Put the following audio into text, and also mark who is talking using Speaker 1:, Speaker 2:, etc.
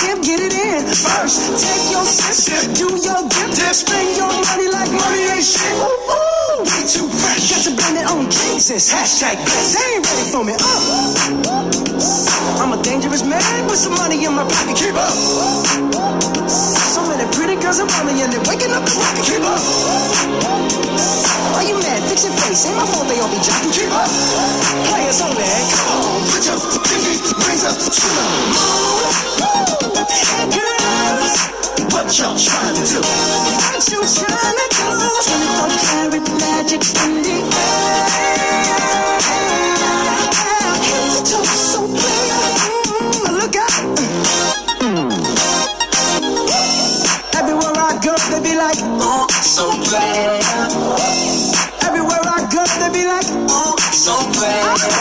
Speaker 1: dip, get it in. First, take your sip, do your dip, spend your money like money ain't shit. Ooh, way too fresh. Got to blame it on Jesus. Hashtag blessed. They ain't ready for me. I'm a dangerous man with some money in my pocket. Keep up. So many pretty girls around me and they're waking up the rocket. Keep up. Why you mad? Fix your face. Ain't my fault they all be jocking. Keep up. Players only. Come on, put your pinky rings up to the moon. Hey girls, what y'all trying to do? What you trying to do? 24 karat magic in the air. Head to toe so clear. Look out. Everywhere I go, they be like, oh, so clear. Everywhere I go, they be like, oh, so clear.